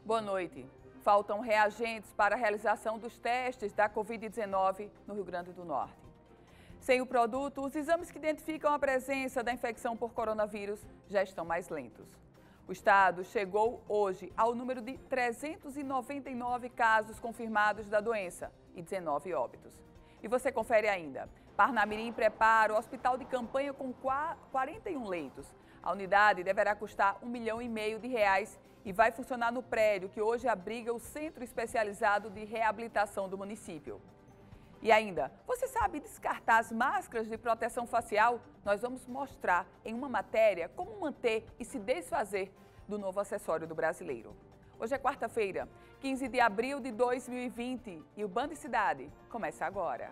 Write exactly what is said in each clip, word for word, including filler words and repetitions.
Boa noite. Faltam reagentes para a realização dos testes da covid dezenove no Rio Grande do Norte. Sem o produto, os exames que identificam a presença da infecção por coronavírus já estão mais lentos. O estado chegou hoje ao número de trezentos e noventa e nove casos confirmados da doença e dezenove óbitos. E você confere ainda. Parnamirim prepara o hospital de campanha com quarenta e um leitos. A unidade deverá custar um milhão e meio de reais e vai funcionar no prédio que hoje abriga o Centro Especializado de Reabilitação do município. E ainda, você sabe descartar as máscaras de proteção facial? Nós vamos mostrar em uma matéria como manter e se desfazer do novo acessório do brasileiro. Hoje é quarta-feira, quinze de abril de dois mil e vinte e o Band Cidade começa agora.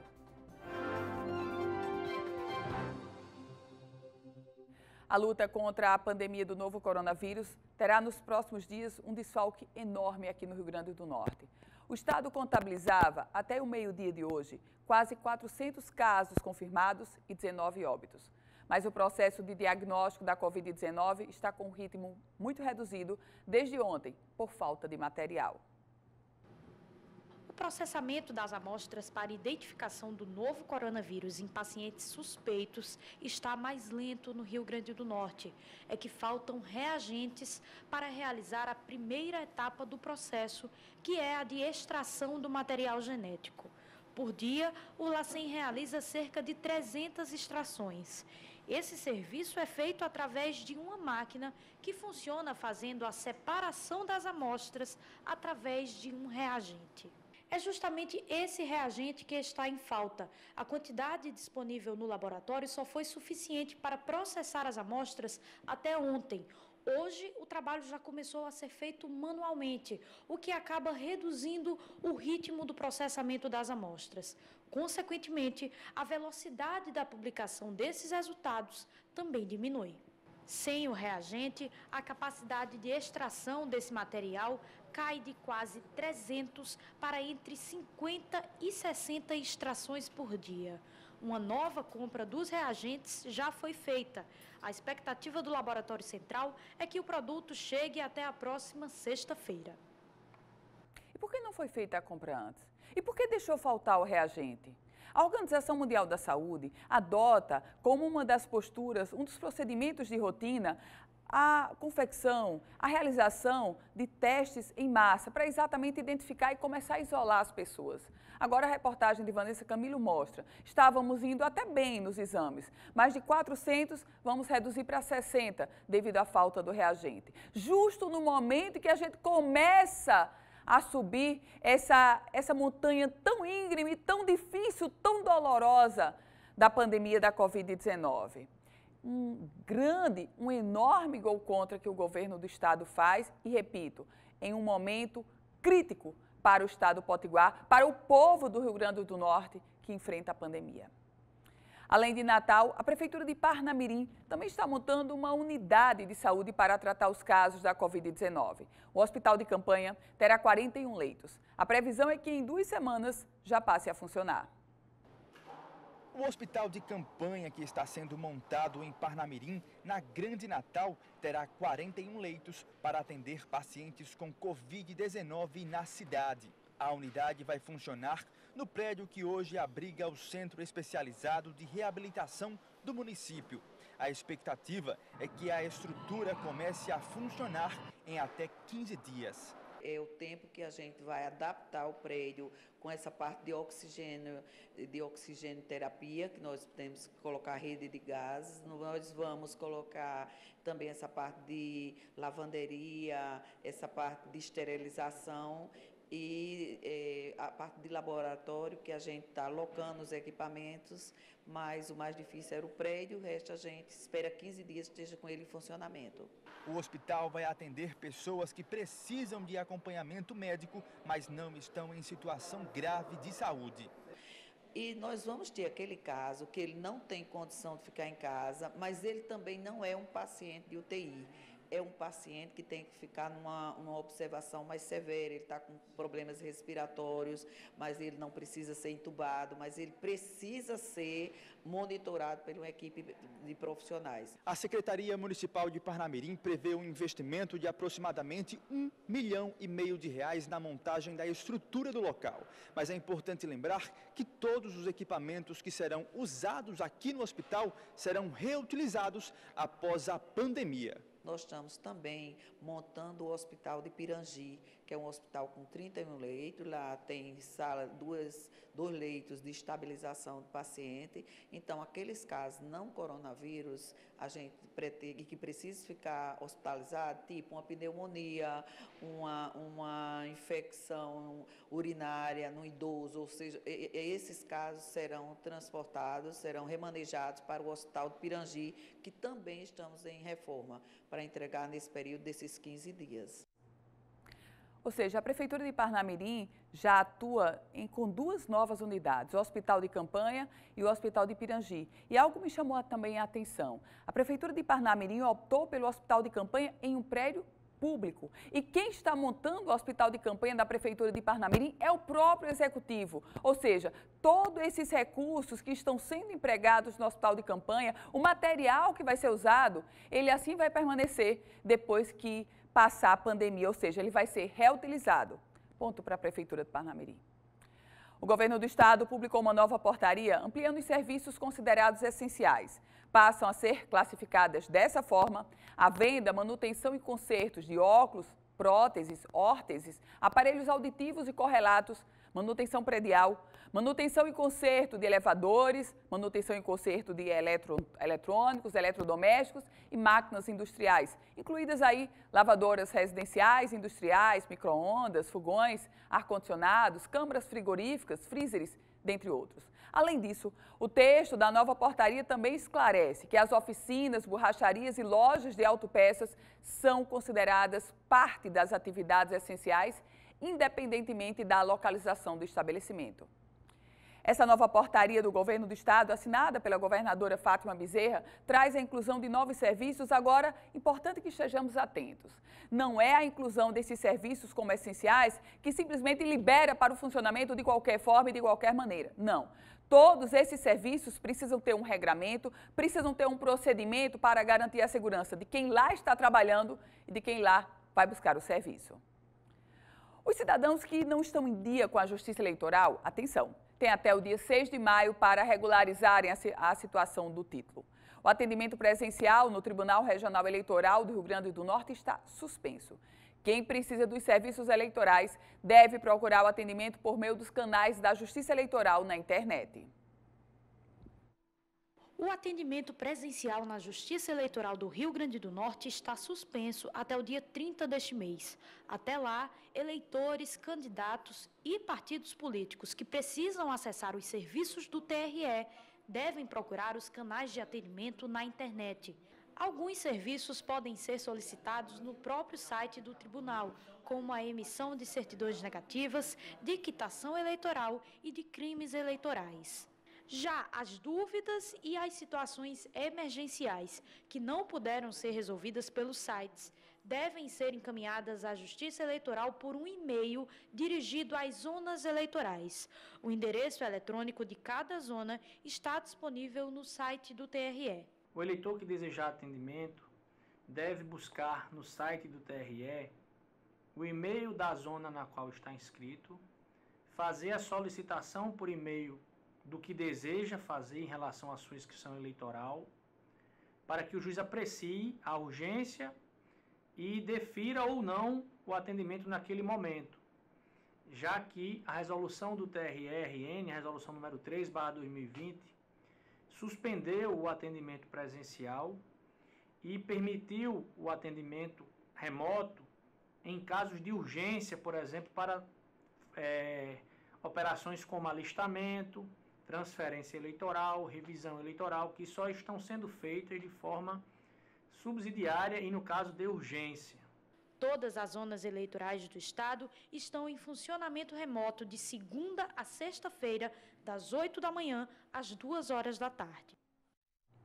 A luta contra a pandemia do novo coronavírus terá nos próximos dias um desfalque enorme aqui no Rio Grande do Norte. O estado contabilizava, até o meio-dia de hoje, quase quatrocentos casos confirmados e dezenove óbitos. Mas o processo de diagnóstico da covid dezenove está com um ritmo muito reduzido desde ontem, por falta de material. O processamento das amostras para identificação do novo coronavírus em pacientes suspeitos está mais lento no Rio Grande do Norte. É que faltam reagentes para realizar a primeira etapa do processo, que é a de extração do material genético. Por dia, o LACEN realiza cerca de trezentas extrações. Esse serviço é feito através de uma máquina que funciona fazendo a separação das amostras através de um reagente. É justamente esse reagente que está em falta. A quantidade disponível no laboratório só foi suficiente para processar as amostras até ontem. Hoje, o trabalho já começou a ser feito manualmente, o que acaba reduzindo o ritmo do processamento das amostras. Consequentemente, a velocidade da publicação desses resultados também diminui. Sem o reagente, a capacidade de extração desse material cai de quase trezentos para entre cinquenta e sessenta extrações por dia. Uma nova compra dos reagentes já foi feita. A expectativa do Laboratório Central é que o produto chegue até a próxima sexta-feira. E por que não foi feita a compra antes? E por que deixou faltar o reagente? A Organização Mundial da Saúde adota como uma das posturas, um dos procedimentos de rotina, a confecção, a realização de testes em massa para exatamente identificar e começar a isolar as pessoas. Agora a reportagem de Vanessa Camilo mostra, estávamos indo até bem nos exames, mas de quatrocentos vamos reduzir para sessenta devido à falta do reagente. Justo no momento que a gente começa a subir essa, essa montanha tão íngreme, tão difícil, tão dolorosa da pandemia da covid dezenove. Um grande, um enorme gol contra que o governo do estado faz e, repito, em um momento crítico para o estado potiguar, para o povo do Rio Grande do Norte que enfrenta a pandemia. Além de Natal, a Prefeitura de Parnamirim também está montando uma unidade de saúde para tratar os casos da covid dezenove. O hospital de campanha terá quarenta e um leitos. A previsão é que em duas semanas já passe a funcionar. O hospital de campanha que está sendo montado em Parnamirim, na Grande Natal, terá quarenta e um leitos para atender pacientes com covid dezenove na cidade. A unidade vai funcionar no prédio que hoje abriga o Centro Especializado de Reabilitação do município. A expectativa é que a estrutura comece a funcionar em até quinze dias. É o tempo que a gente vai adaptar o prédio com essa parte de oxigênio, de oxigênio terapia, que nós temos que colocar rede de gases, nós vamos colocar também essa parte de lavanderia, essa parte de esterilização e eh, a parte de laboratório, que a gente está alocando os equipamentos, mas o mais difícil era o prédio, o resto a gente espera quinze dias que esteja com ele em funcionamento. O hospital vai atender pessoas que precisam de acompanhamento médico, mas não estão em situação grave de saúde. E nós vamos ter aquele caso que ele não tem condição de ficar em casa, mas ele também não é um paciente de U T I. é um paciente que tem que ficar numa uma observação mais severa, ele está com problemas respiratórios, mas ele não precisa ser entubado, mas ele precisa ser monitorado por uma equipe de profissionais. A Secretaria Municipal de Parnamirim prevê um investimento de aproximadamente um milhão e meio de reais na montagem da estrutura do local. Mas é importante lembrar que todos os equipamentos que serão usados aqui no hospital serão reutilizados após a pandemia. Nós estamos também montando o Hospital de Pirangi, que é um hospital com trinta e um leitos. Lá tem sala, duas, dois leitos de estabilização do paciente. Então, aqueles casos não coronavírus, a gente pretende que precisa ficar hospitalizado, tipo uma pneumonia, uma, uma infecção urinária no idoso, ou seja, esses casos serão transportados, serão remanejados para o Hospital de Pirangi, que também estamos em reforma, para entregar nesse período desses quinze dias. Ou seja, a Prefeitura de Parnamirim já atua em, com duas novas unidades, o Hospital de Campanha e o Hospital de Pirangi. E algo me chamou também a atenção. A Prefeitura de Parnamirim optou pelo Hospital de Campanha em um prédio público. E quem está montando o Hospital de Campanha da Prefeitura de Parnamirim é o próprio Executivo. Ou seja, todos esses recursos que estão sendo empregados no Hospital de Campanha, o material que vai ser usado, ele assim vai permanecer depois que passar a pandemia, ou seja, ele vai ser reutilizado. Ponto para a Prefeitura de Parnamirim. O governo do estado publicou uma nova portaria ampliando os serviços considerados essenciais. Passam a ser classificadas dessa forma a venda, manutenção e consertos de óculos, próteses, órteses, aparelhos auditivos e correlatos, manutenção predial, manutenção e conserto de elevadores, manutenção e conserto de eletro, eletrônicos, eletrodomésticos e máquinas industriais, incluídas aí lavadoras residenciais, industriais, micro-ondas, fogões, ar-condicionados, câmaras frigoríficas, freezers, dentre outros. Além disso, o texto da nova portaria também esclarece que as oficinas, borracharias e lojas de autopeças são consideradas parte das atividades essenciais, independentemente da localização do estabelecimento. Essa nova portaria do governo do estado, assinada pela governadora Fátima Bezerra, traz a inclusão de novos serviços. Agora, importante que estejamos atentos. Não é a inclusão desses serviços como essenciais que simplesmente libera para o funcionamento de qualquer forma e de qualquer maneira. Não. Todos esses serviços precisam ter um regramento, precisam ter um procedimento para garantir a segurança de quem lá está trabalhando e de quem lá vai buscar o serviço. Os cidadãos que não estão em dia com a Justiça Eleitoral, atenção, têm até o dia seis de maio para regularizarem a situação do título. O atendimento presencial no Tribunal Regional Eleitoral do Rio Grande do Norte está suspenso. Quem precisa dos serviços eleitorais deve procurar o atendimento por meio dos canais da Justiça Eleitoral na internet. O atendimento presencial na Justiça Eleitoral do Rio Grande do Norte está suspenso até o dia trinta deste mês. Até lá, eleitores, candidatos e partidos políticos que precisam acessar os serviços do T R E devem procurar os canais de atendimento na internet. Alguns serviços podem ser solicitados no próprio site do tribunal, como a emissão de certidões negativas, de quitação eleitoral e de crimes eleitorais. Já as dúvidas e as situações emergenciais que não puderam ser resolvidas pelos sites devem ser encaminhadas à Justiça Eleitoral por um e-mail dirigido às zonas eleitorais. O endereço eletrônico de cada zona está disponível no site do T R E. O eleitor que desejar atendimento deve buscar no site do T R E o e-mail da zona na qual está inscrito, fazer a solicitação por e-mail do que deseja fazer em relação à sua inscrição eleitoral, para que o juiz aprecie a urgência e defira ou não o atendimento naquele momento, já que a resolução do T R E R N, a resolução número três barra dois mil e vinte, suspendeu o atendimento presencial e permitiu o atendimento remoto em casos de urgência, por exemplo, para é, operações como alistamento, transferência eleitoral, revisão eleitoral, que só estão sendo feitas de forma subsidiária e no caso de urgência. Todas as zonas eleitorais do estado estão em funcionamento remoto de segunda a sexta-feira, das oito da manhã às duas horas da tarde.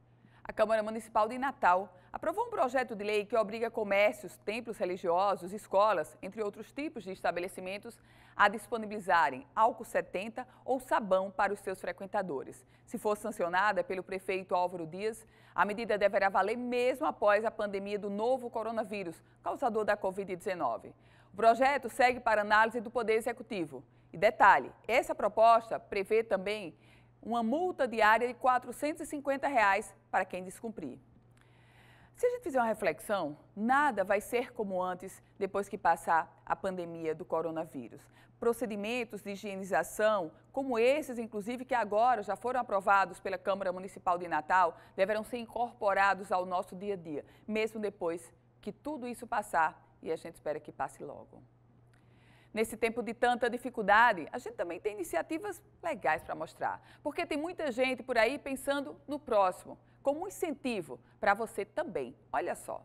A Câmara Municipal de Natal aprovou um projeto de lei que obriga comércios, templos religiosos, escolas, entre outros tipos de estabelecimentos, a disponibilizarem álcool setenta ou sabão para os seus frequentadores. Se for sancionada pelo prefeito Álvaro Dias, a medida deverá valer mesmo após a pandemia do novo coronavírus, causador da covid dezenove. O projeto segue para análise do Poder Executivo. E detalhe, essa proposta prevê também uma multa diária de quatrocentos e cinquenta reais para quem descumprir. Se a gente fizer uma reflexão, nada vai ser como antes depois que passar a pandemia do coronavírus. Procedimentos de higienização, como esses, inclusive, que agora já foram aprovados pela Câmara Municipal de Natal, deverão ser incorporados ao nosso dia a dia, mesmo depois que tudo isso passar, e a gente espera que passe logo. Nesse tempo de tanta dificuldade, a gente também tem iniciativas legais para mostrar, porque tem muita gente por aí pensando no próximo, como um incentivo para você também. Olha só.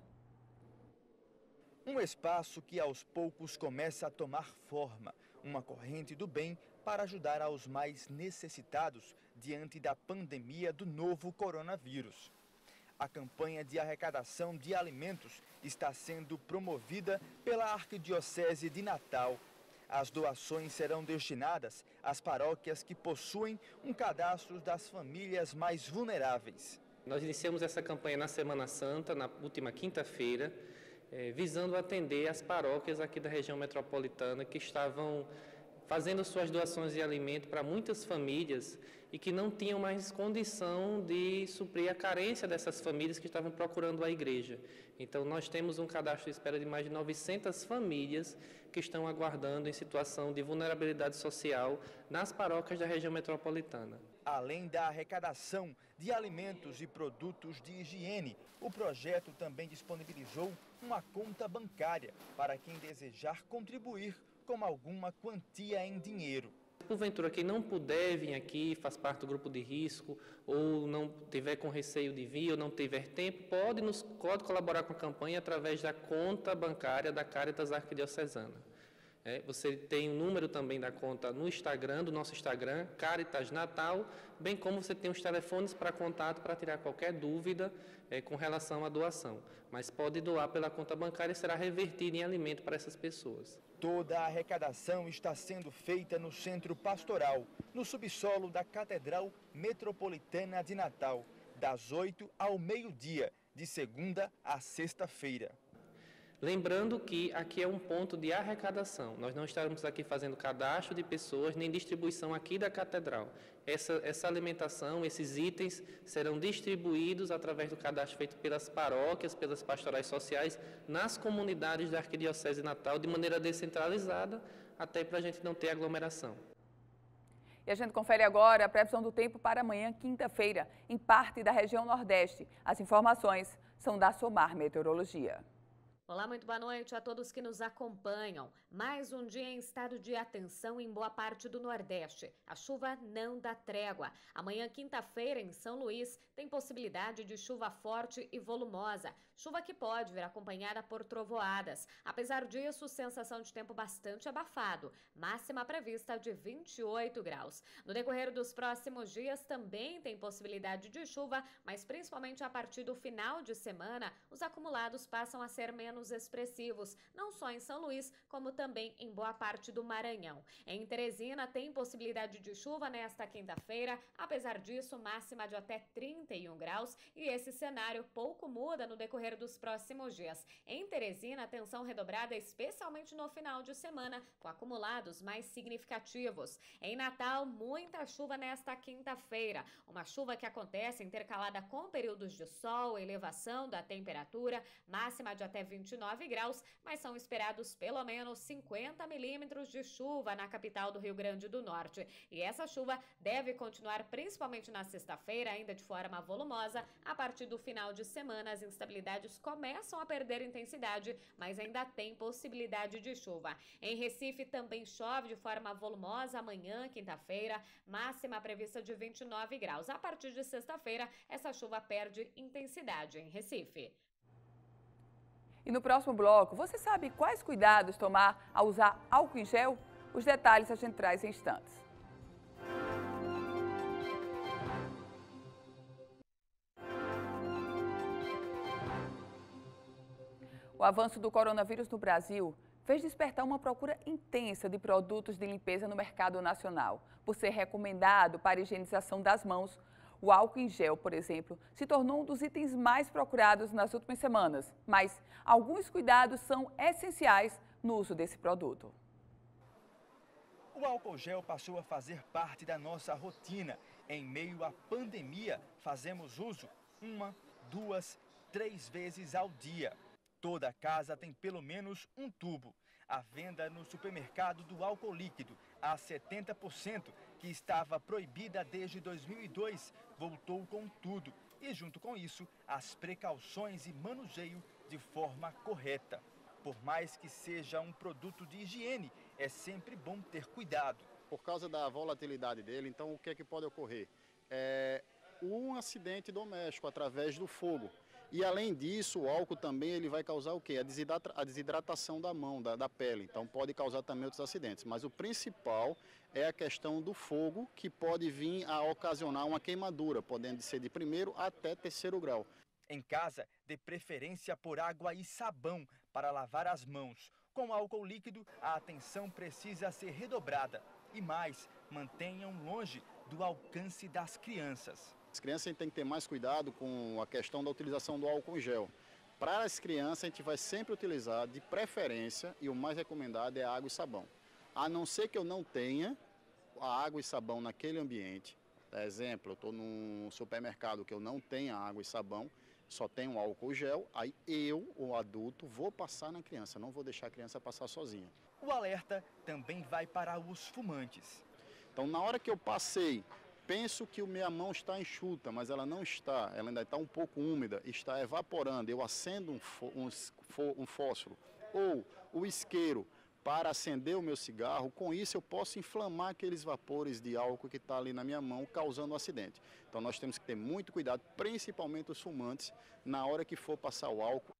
Um espaço que aos poucos começa a tomar forma, uma corrente do bem para ajudar aos mais necessitados diante da pandemia do novo coronavírus. A campanha de arrecadação de alimentos está sendo promovida pela Arquidiocese de Natal. As doações serão destinadas às paróquias que possuem um cadastro das famílias mais vulneráveis. Nós iniciamos essa campanha na Semana Santa, na última quinta-feira, eh, visando atender as paróquias aqui da região metropolitana que estavam fazendo suas doações de alimento para muitas famílias e que não tinham mais condição de suprir a carência dessas famílias que estavam procurando a igreja. Então, nós temos um cadastro de espera de mais de novecentas famílias que estão aguardando em situação de vulnerabilidade social nas paróquias da região metropolitana. Além da arrecadação de alimentos e produtos de higiene, o projeto também disponibilizou uma conta bancária para quem desejar contribuir com alguma quantia em dinheiro. Porventura, quem não puder vir aqui, faz parte do grupo de risco, ou não tiver com receio de vir, ou não tiver tempo, pode, nos, pode colaborar com a campanha através da conta bancária da Caritas Arquidiocesana. É, você tem o número também da conta no Instagram, do nosso Instagram, Caritas Natal, bem como você tem os telefones para contato para tirar qualquer dúvida é, com relação à doação. Mas pode doar pela conta bancária e será revertido em alimento para essas pessoas. Toda a arrecadação está sendo feita no Centro Pastoral, no subsolo da Catedral Metropolitana de Natal, das oito ao meio-dia, de segunda a sexta-feira. Lembrando que aqui é um ponto de arrecadação. Nós não estamos aqui fazendo cadastro de pessoas, nem distribuição aqui da catedral. Essa, essa alimentação, esses itens serão distribuídos através do cadastro feito pelas paróquias, pelas pastorais sociais, nas comunidades da Arquidiocese de Natal, de maneira descentralizada, até para a gente não ter aglomeração. E a gente confere agora a previsão do tempo para amanhã, quinta-feira, em parte da região Nordeste. As informações são da Somar Meteorologia. Olá, muito boa noite a todos que nos acompanham. Mais um dia em estado de atenção em boa parte do Nordeste. A chuva não dá trégua. Amanhã, quinta-feira, em São Luís, tem possibilidade de chuva forte e volumosa. Chuva que pode vir acompanhada por trovoadas. Apesar disso, sensação de tempo bastante abafado. Máxima prevista de vinte e oito graus. No decorrer dos próximos dias também tem possibilidade de chuva, mas principalmente a partir do final de semana, os acumulados passam a ser menos expressivos, não só em São Luís, como também em boa parte do Maranhão. Em Teresina tem possibilidade de chuva nesta quinta-feira, apesar disso, máxima de até trinta e um graus, e esse cenário pouco muda no decorrer dos próximos dias. Em Teresina, atenção redobrada, especialmente no final de semana, com acumulados mais significativos. Em Natal, muita chuva nesta quinta-feira, uma chuva que acontece intercalada com períodos de sol, elevação da temperatura, máxima de até vinte e nove graus, mas são esperados pelo menos cinquenta milímetros de chuva na capital do Rio Grande do Norte. E essa chuva deve continuar principalmente na sexta-feira, ainda de forma volumosa. A partir do final de semana, as instabilidades começam a perder intensidade, mas ainda tem possibilidade de chuva. Em Recife também chove de forma volumosa amanhã, quinta-feira, máxima prevista de vinte e nove graus. A partir de sexta-feira, essa chuva perde intensidade em Recife. E no próximo bloco, você sabe quais cuidados tomar ao usar álcool em gel? Os detalhes a gente traz em instantes. O avanço do coronavírus no Brasil fez despertar uma procura intensa de produtos de limpeza no mercado nacional. Por ser recomendado para a higienização das mãos, o álcool em gel, por exemplo, se tornou um dos itens mais procurados nas últimas semanas. Mas alguns cuidados são essenciais no uso desse produto. O álcool gel passou a fazer parte da nossa rotina. Em meio à pandemia, fazemos uso uma, duas, três vezes ao dia. Toda casa tem pelo menos um tubo. A venda no supermercado do álcool líquido a setenta por cento, que estava proibida desde dois mil e dois, voltou com tudo. E junto com isso, as precauções e manuseio de forma correta. Por mais que seja um produto de higiene, é sempre bom ter cuidado. Por causa da volatilidade dele, então o que é que pode ocorrer? É um acidente doméstico através do fogo. E além disso, o álcool também ele vai causar o quê? A, desidrata, a desidratação da mão, da, da pele. Então pode causar também outros acidentes. Mas o principal é a questão do fogo, que pode vir a ocasionar uma queimadura, podendo ser de primeiro até terceiro grau. Em casa, dê preferência por água e sabão para lavar as mãos. Com álcool líquido, a atenção precisa ser redobrada. E mais, mantenham longe do alcance das crianças. As crianças têm que ter mais cuidado com a questão da utilização do álcool em gel. Para as crianças, a gente vai sempre utilizar, de preferência, e o mais recomendado é água e sabão. A não ser que eu não tenha a água e sabão naquele ambiente. Por exemplo, eu estou num supermercado que eu não tenha água e sabão, só tenho álcool gel, aí eu, o adulto, vou passar na criança, não vou deixar a criança passar sozinha. O alerta também vai para os fumantes. Então, na hora que eu passei, penso que a minha mão está enxuta, mas ela não está, ela ainda está um pouco úmida, está evaporando, eu acendo um, um, um fósforo ou o isqueiro para acender o meu cigarro, com isso eu posso inflamar aqueles vapores de álcool que está ali na minha mão, causando um acidente. Então nós temos que ter muito cuidado, principalmente os fumantes, na hora que for passar o álcool.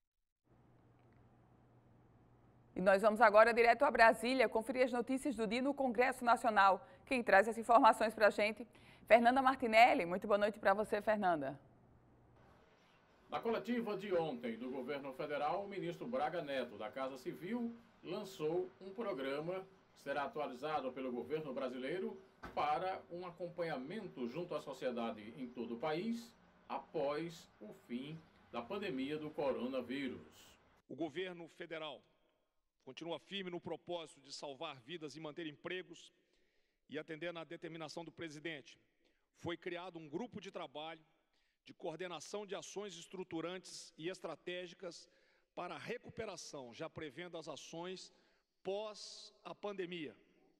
E nós vamos agora direto a Brasília, conferir as notícias do dia no Congresso Nacional. Quem traz as informações para a gente, Fernanda Martinelli. Muito boa noite para você, Fernanda. Na coletiva de ontem do governo federal, o ministro Braga Neto, da Casa Civil, lançou um programa que será atualizado pelo governo brasileiro para um acompanhamento junto à sociedade em todo o país após o fim da pandemia do coronavírus. O governo federal continua firme no propósito de salvar vidas e manter empregos e atendendo à determinação do presidente. Foi criado um grupo de trabalho de coordenação de ações estruturantes e estratégicas para a recuperação, já prevendo as ações pós a pandemia.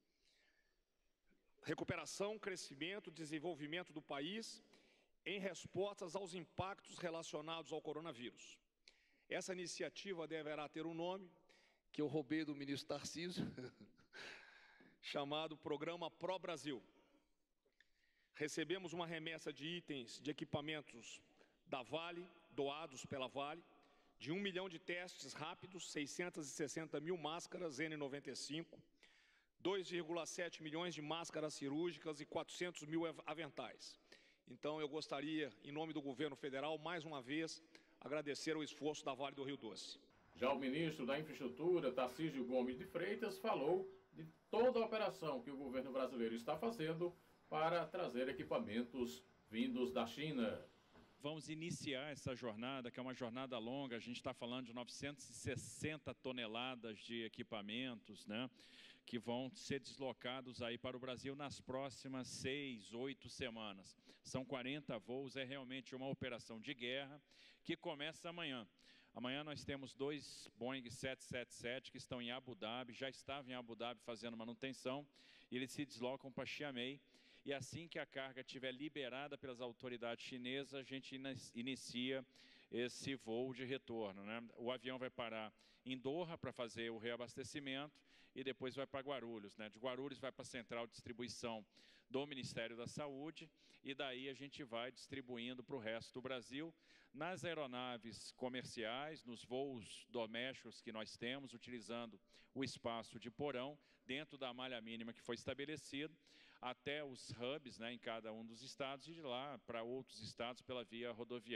Recuperação, crescimento, desenvolvimento do país em respostas aos impactos relacionados ao coronavírus. Essa iniciativa deverá ter um nome, que eu roubei do ministro Tarcísio, chamado Programa Pro Brasil. Recebemos uma remessa de itens de equipamentos da Vale, doados pela Vale, de um milhão de testes rápidos, seiscentas e sessenta mil máscaras N noventa e cinco, dois vírgula sete milhões de máscaras cirúrgicas e quatrocentos mil aventais. Então, eu gostaria, em nome do governo federal, mais uma vez, agradecer o esforço da Vale do Rio Doce. Já o ministro da Infraestrutura, Tarcísio Gomes de Freitas, falou de toda a operação que o governo brasileiro está fazendo para trazer equipamentos vindos da China. Vamos iniciar essa jornada, que é uma jornada longa, a gente está falando de novecentas e sessenta toneladas de equipamentos, né, que vão ser deslocados aí para o Brasil nas próximas seis, oito semanas. São quarenta voos, é realmente uma operação de guerra que começa amanhã. Amanhã nós temos dois Boeing sete sete sete que estão em Abu Dhabi, já estavam em Abu Dhabi fazendo manutenção, e eles se deslocam para Xiamen. E assim que a carga estiver liberada pelas autoridades chinesas, a gente inicia esse voo de retorno, né? O avião vai parar em Doha para fazer o reabastecimento e depois vai para Guarulhos, né? De Guarulhos vai para a central de distribuição do Ministério da Saúde e daí a gente vai distribuindo para o resto do Brasil, nas aeronaves comerciais, nos voos domésticos que nós temos, utilizando o espaço de porão, dentro da malha mínima que foi estabelecido, até os hubs, né, em cada um dos estados e de lá para outros estados pela via rodoviária.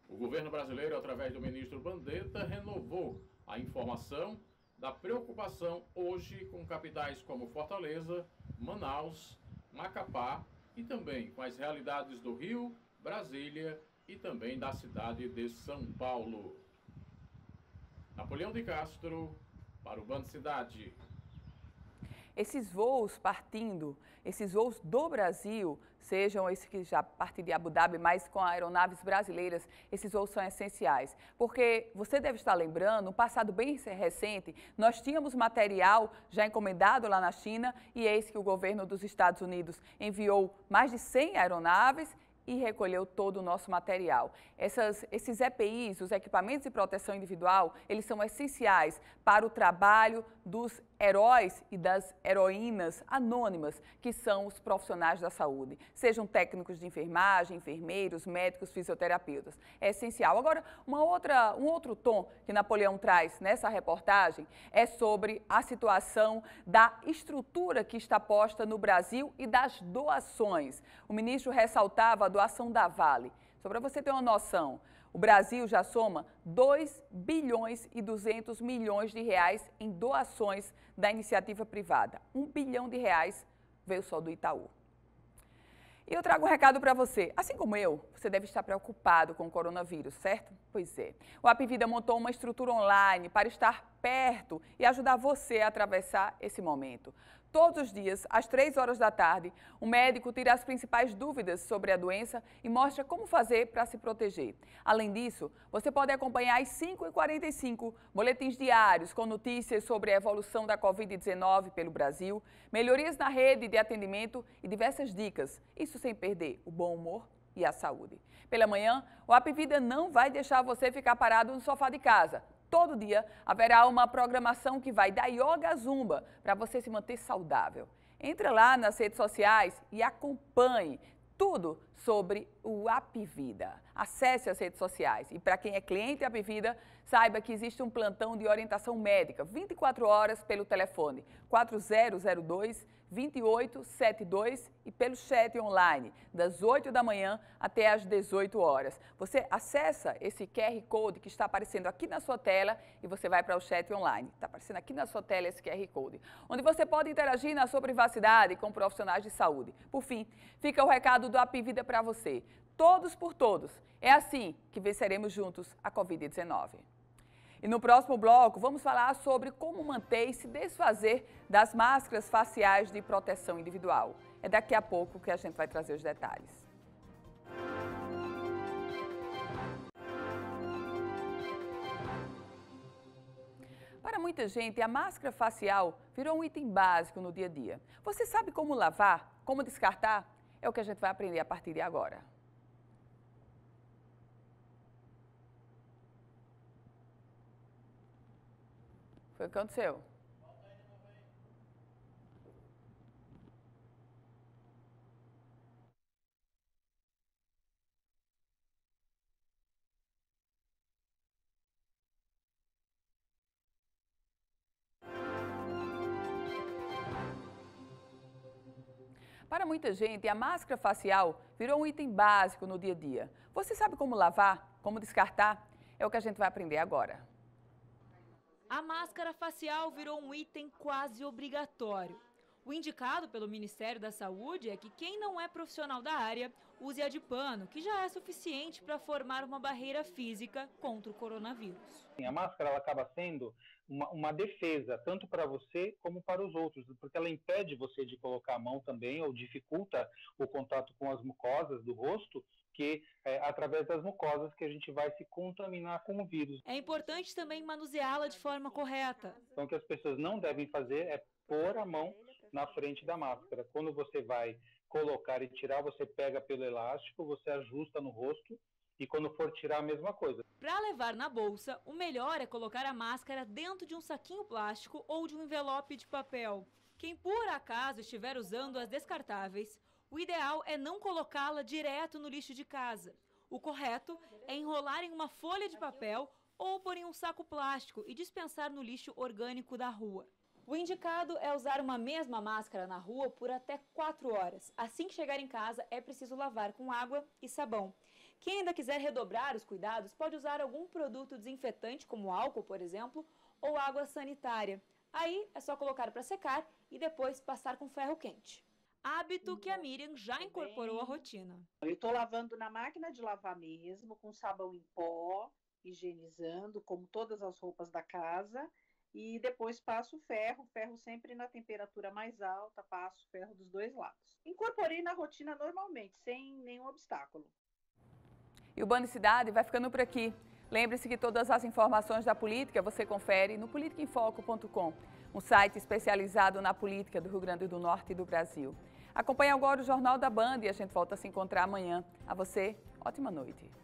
O governo brasileiro, através do ministro Mandetta, renovou a informação da preocupação hoje com capitais como Fortaleza, Manaus, Macapá e também com as realidades do Rio, Brasília e também da cidade de São Paulo. Napoleão de Castro, para o Band Cidade. Esses voos partindo, esses voos do Brasil, sejam esses que já partem de Abu Dhabi, mas com aeronaves brasileiras, esses voos são essenciais. Porque você deve estar lembrando, no passado bem recente, nós tínhamos material já encomendado lá na China e eis que o governo dos Estados Unidos enviou mais de cem aeronaves e recolheu todo o nosso material. Essas, esses E P Is, os equipamentos de proteção individual, eles são essenciais para o trabalho dos heróis e das heroínas anônimas, que são os profissionais da saúde, sejam técnicos de enfermagem, enfermeiros, médicos, fisioterapeutas. É essencial. Agora, uma outra, um outro tom que Napoleão traz nessa reportagem é sobre a situação da estrutura que está posta no Brasil e das doações. O ministro ressaltava a doação da Vale. Só para você ter uma noção, o Brasil já soma dois bilhões e duzentos milhões de reais em doações da iniciativa privada. um bilhão de reais veio só do Itaú. E eu trago um recado para você. Assim como eu, você deve estar preocupado com o coronavírus, certo? Pois é. O Apvida montou uma estrutura online para estar perto e ajudar você a atravessar esse momento. Todos os dias, às três horas da tarde, o médico tira as principais dúvidas sobre a doença e mostra como fazer para se proteger. Além disso, você pode acompanhar às cinco e quarenta e cinco boletins diários com notícias sobre a evolução da covid dezenove pelo Brasil, melhorias na rede de atendimento e diversas dicas, isso sem perder o bom humor e a saúde. Pela manhã, o Apvida não vai deixar você ficar parado no sofá de casa. Todo dia haverá uma programação que vai da yoga à zumba para você se manter saudável. Entre lá nas redes sociais e acompanhe tudo sobre o Apvida. Acesse as redes sociais e para quem é cliente Apvida, saiba que existe um plantão de orientação médica vinte e quatro horas pelo telefone quatro zero zero dois, dois oito sete dois e pelo chat online das oito da manhã até às dezoito horas. Você acessa esse Q R Code que está aparecendo aqui na sua tela e você vai para o chat online. Está aparecendo aqui na sua tela esse Q R Code, onde você pode interagir na sua privacidade com profissionais de saúde. Por fim, fica o recado do Apvida para você. Todos por todos. É assim que venceremos juntos a covid dezenove. E no próximo bloco, vamos falar sobre como manter e se desfazer das máscaras faciais de proteção individual. É daqui a pouco que a gente vai trazer os detalhes. Para muita gente, a máscara facial virou um item básico no dia a dia. Você sabe como lavar, como descartar? É o que a gente vai aprender a partir de agora. Foi o que aconteceu? Para muita gente, a máscara facial virou um item básico no dia a dia. Você sabe como lavar, como descartar? É o que a gente vai aprender agora. A máscara facial virou um item quase obrigatório. O indicado pelo Ministério da Saúde é que quem não é profissional da área use a de pano, que já é suficiente para formar uma barreira física contra o coronavírus. A máscara ela acaba sendo uma, uma defesa, tanto para você como para os outros, porque ela impede você de colocar a mão também, ou dificulta o contato com as mucosas do rosto, que é através das mucosas que a gente vai se contaminar com o vírus. É importante também manuseá-la de forma correta. Então o que as pessoas não devem fazer é pôr a mão na frente da máscara. Quando você vai colocar e tirar, você pega pelo elástico, você ajusta no rosto e quando for tirar a mesma coisa. Para levar na bolsa, o melhor é colocar a máscara dentro de um saquinho plástico ou de um envelope de papel. Quem por acaso estiver usando as descartáveis, o ideal é não colocá-la direto no lixo de casa. O correto é enrolar em uma folha de papel ou pôr em um saco plástico e dispensar no lixo orgânico da rua. O indicado é usar uma mesma máscara na rua por até quatro horas. Assim que chegar em casa, é preciso lavar com água e sabão. Quem ainda quiser redobrar os cuidados pode usar algum produto desinfetante, como álcool, por exemplo, ou água sanitária. Aí é só colocar para secar e depois passar com ferro quente. Hábito que a Miriam já incorporou à rotina. Eu estou lavando na máquina de lavar mesmo, com sabão em pó, higienizando, como todas as roupas da casa. E depois passo o ferro, ferro sempre na temperatura mais alta, passo o ferro dos dois lados. Incorporei na rotina normalmente, sem nenhum obstáculo. E o Band Cidade vai ficando por aqui. Lembre-se que todas as informações da política você confere no politica em foco ponto com, um site especializado na política do Rio Grande do Norte e do Brasil. Acompanhe agora o Jornal da Band e a gente volta a se encontrar amanhã. A você, ótima noite.